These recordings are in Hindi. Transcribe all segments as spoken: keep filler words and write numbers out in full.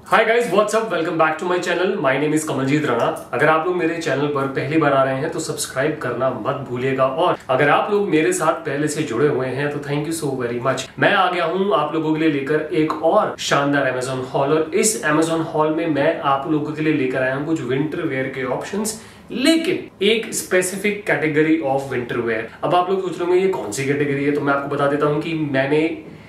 Hi guys, what's up, welcome back to my channel. My name is Kamaljeet Rana. अगर आप लोग मेरे चैनल पर पहली बार आ रहे हैं तो सब्सक्राइब करना मत भूलिएगा, और अगर आप लोग मेरे साथ पहले से जुड़े हुए हैं तो thank you so very much. मैं आ गया हूं आप लोगों के लिए लेकर एक और शानदार अमेजोन हॉल, और इस अमेजोन हॉल में मैं आप लोगों के लिए लेकर आया हूं कुछ विंटर वेयर के ऑप्शंस, लेकिन एक specific category of winter wear. अब आप लोग सोच रहे होंगे ये कौन सी कैटेगरी है, तो मैं आपको बता देता हूं कि मैंने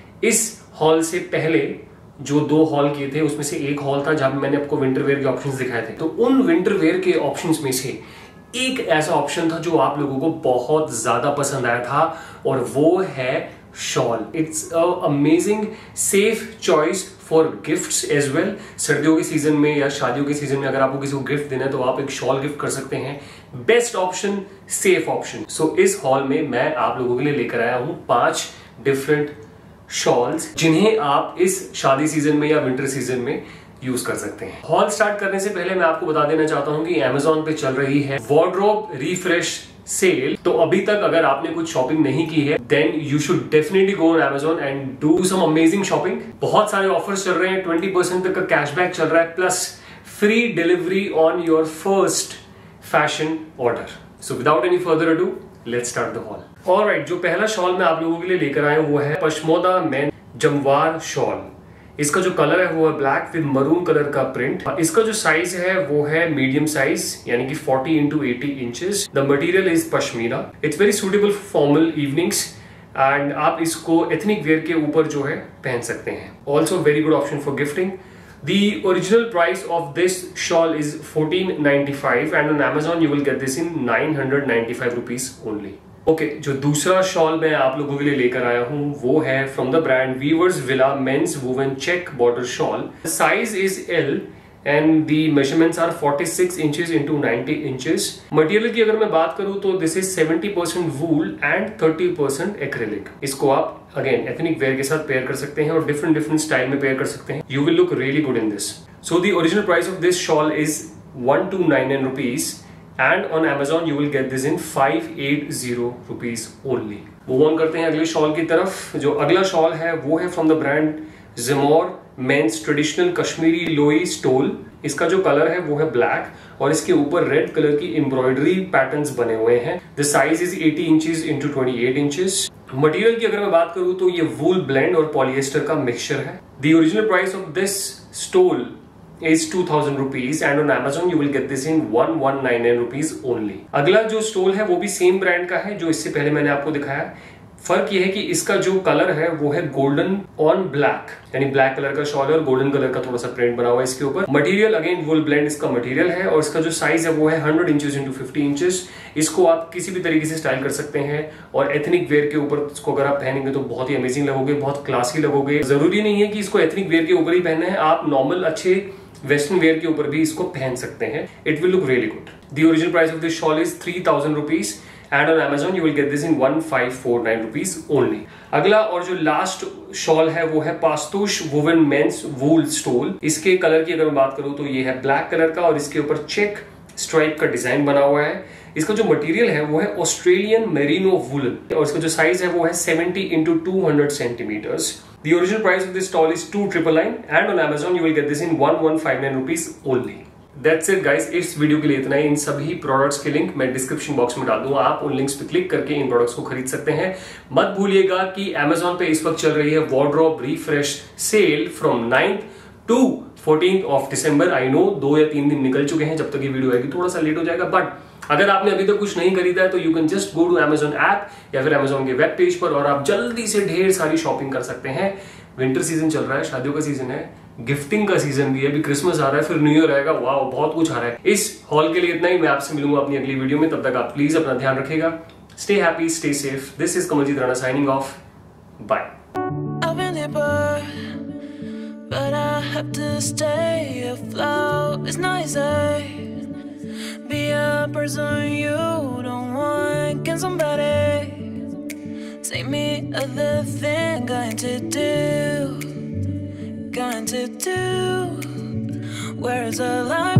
इस हॉल से पहले जो दो हॉल किए थे उसमें से एक हॉल था जहां मैंने आपको विंटर वेयर के ऑप्शंस दिखाए थे। तो उन विंटर वेयर के ऑप्शंस में से एक ऐसा ऑप्शन था जो आप लोगों को बहुत ज्यादा पसंद आया था, और वो है shawl. It's a amazing safe choice for gifts as well. सर्दियों के सीजन में या शादियों के सीजन में अगर आपको किसी को गिफ्ट देना है तो आप एक शॉल गिफ्ट कर सकते हैं। Best option, safe option. So इस हॉल में मैं आप लोगों के लिए लेकर आया हूं पांच डिफरेंट शॉल्स जिन्हें आप इस शादी सीजन में या विंटर सीजन में यूज कर सकते हैं। हॉल स्टार्ट करने से पहले मैं आपको बता देना चाहता हूं कि Amazon पे चल रही है वार्डरोब रिफ्रेश सेल। तो अभी तक अगर आपने कुछ शॉपिंग नहीं की है then you should definitely go on Amazon and do some amazing shopping. बहुत सारे ऑफर्स चल रहे हैं, ट्वेंटी परसेंट तक का कैशबैक चल रहा है, plus free delivery on your first fashion order. So without any further ado, let's start the haul. Alright, जो पहला शॉल मैं आप लोगों के लिए लेकर आया हूं वो है पश्मोदा मेन जमवार शॉल। इसका जो कलर है वो है ब्लैक विद मरून कलर का प्रिंट। इसका जो साइज है वो है मीडियम साइज, यानी कि forty into eighty inches. The material is pashmina. It's very suitable for formal evenings and आप इसको एथनिक वेयर के ऊपर जो है पहन सकते हैं। Also very good option for gifting. The original price of this shawl is fourteen ninety-five and on Amazon you will get this in nine hundred ninety-five rupees only. Okay okay, जो दूसरा शॉल मैं आप लोगों के लिए लेकर आया हूं वो है from the brand Weavers Villa men's woven check border shawl. Size is L and the measurements are forty-six inches into ninety inches. Material की अगर मैं बात करूं तो this is seventy percent wool and thirty percent acrylic. इसको आप अगेन एथनिक वेयर के साथ पेयर कर सकते हैं और डिफरेंट डिफरेंट स्टाइल में पेयर कर सकते हैं। You will look really good in this. So the original price of this shawl is one two nine nine rupees and on Amazon you will get this in five eighty rupees only. Move on करते हैं अगले शॉल की तरफ। जो अगला शॉल है वो है फ्रॉम द ब्रांड जिमोर men's traditional Kashmiri loi stole. इसका जो कलर है वो है ब्लैक और इसके ऊपर रेड कलर की एम्ब्रॉयडरी पैटर्न्स बने हुए हैं। The size is eighty inches into twenty-eight inches. Material की अगर मैं बात करूं तो ये वूल ब्लेंड और पॉलिएस्टर का मिक्सचर है। The original price of this stole is two thousand rupees and on Amazon you will get this in eleven ninety-nine rupees only. अगला जो स्टोल है वो भी सेम ब्रांड का है जो इससे पहले मैंने आपको दिखाया। फर्क ये है कि इसका जो कलर है वो है गोल्डन ऑन ब्लैक, यानी ब्लैक कलर का शॉल है और गोल्डन कलर का थोड़ा सा प्रिंट बना हुआ है इसके ऊपर। मटेरियल अगेन वुल ब्लेंड इसका मटेरियल है और इसका जो साइज है वो है hundred inches into fifty inches. इसको आप किसी भी तरीके से स्टाइल कर सकते हैं और एथनिक वेयर के ऊपर इसको अगर आप पहनेंगे तो बहुत ही अमेजिंग लगोगे, बहुत क्लासी लगोगे। जरूरी नहीं है कि इसको एथनिक वेयर के ऊपर ही पहनना है, आप नॉर्मल अच्छे वेस्टर्न वेयर के ऊपर भी इसको पहन सकते हैं। It will look really good. The original price of this shawl is three thousand rupees and on Amazon you will get this in fifteen forty-nine rupees only. अगला और जो लास्ट शॉल है वो है पास्तूश वुवन मेंस वूल स्टोल। इसके कलर की अगर मैं बात करूं तो ये है ब्लैक कलर का और इसके ऊपर चेक स्ट्राइप का डिजाइन बना हुआ है। इसका जो मटेरियल है वो है ऑस्ट्रेलियन मेरिनो वूलन और इसका जो साइज है वो है seventy into two hundred centimeters. The original price of this stall is two nine nine nine and on Amazon you will get this in eleven fifty-nine rupees only. That's it guys, इस वीडियो के लिए इतना ही। इन सभी प्रोडक्ट्स के लिंक मैं डिस्क्रिप्शन बॉक्स में डाल दूंगा, आप उन लिंक्स पे क्लिक करके इन प्रोडक्ट्स को खरीद सकते हैं। मत भूलिएगा कि Amazon पे इस वक्त चल रही है wardrobe refresh sale from ninth to fourteenth of December. I know दो या तीन दिन निकल चुके हैं, जब तक ये वीडियो आएगी थोड़ा सा लेट हो जाएगा, बट अगर आपने अभी तक कुछ नहीं खरीदा है तो you can just go to Amazon app या फिर Amazon के वेब पेज पर और आप जल्दी से ढेर सारी शॉपिंग कर सकते हैं। विंटर सीजन चल रहा है, शादियों का सीजन है, गिफ्टिंग का सीजन भी है, अभी क्रिसमस आ रहा है, फिर न्यू ईयर आएगा, वाह बहुत कुछ आ रहा है। इस हॉल के लिए इतना ही। मैं आपसे मिलूंगा अपनी अगली वीडियो में, तब तक आप प्लीज अपना ध्यान रखिएगा। Stay happy, stay safe. This is Kamaljeet Rana signing off. Bye. But I have to stay afloat. It's not easy. Be a person you don't want. Can somebody take me other thing? Going to do, going to do. Where is the life?